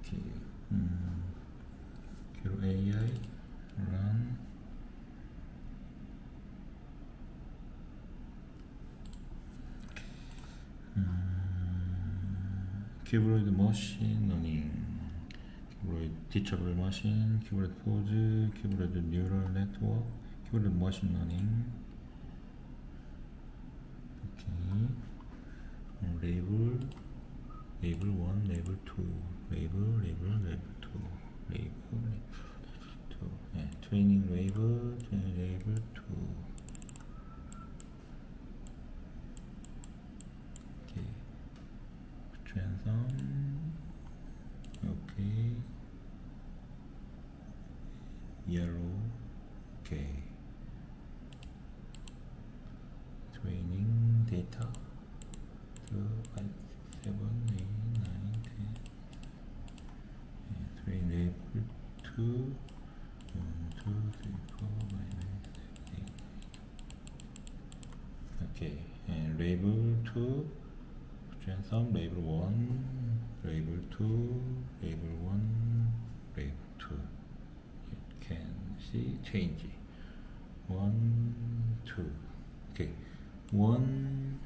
Okay. Curo AI run. Cuboid machine learning, cuboid teachable machine, cuboid pose, cuboid neural network, cuboid machine learning. Okay. Label 1, label 2, label 2, label 2, yeah, training label 2. Okay. Transform. Okay. Yellow. Okay. Training data. 2, 5, 7, 8, 9, 10. Yeah, train label 2. 1, 2, 3, 4, 5, 6, 7, 8. Okay. And label 2. Transform label 1, label 2, label 1, label 2. You can see change. 1, 2. Okay. 1,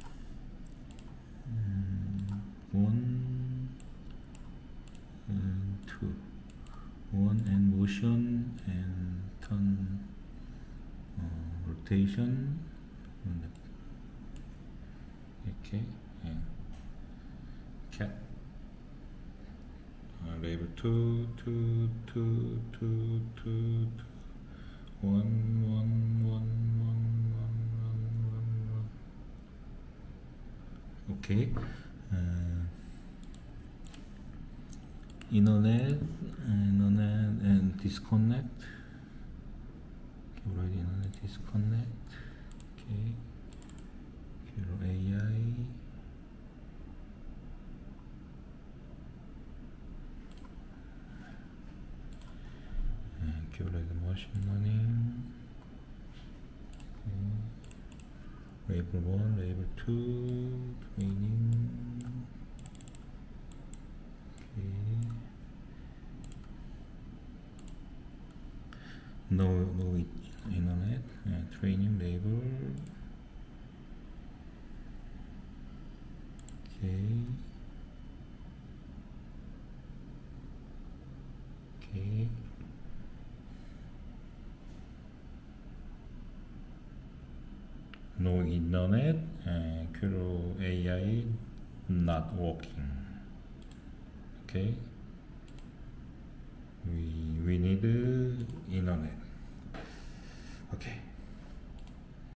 2. 1 and motion and turn, rotation. Okay. And cat. Label 2, 2, 2, 2, 2, 1, 1, 1, 1, 1, 1. Okay. Internet and disconnect. Okay, right, internet disconnect. Okay. Curo AI. And Curo machine learning. Okay. Label 1, label 2, training. Okay. No internet, training label. Okay. Okay. No internet, Curo AI not working. Okay. We need internet. Okay.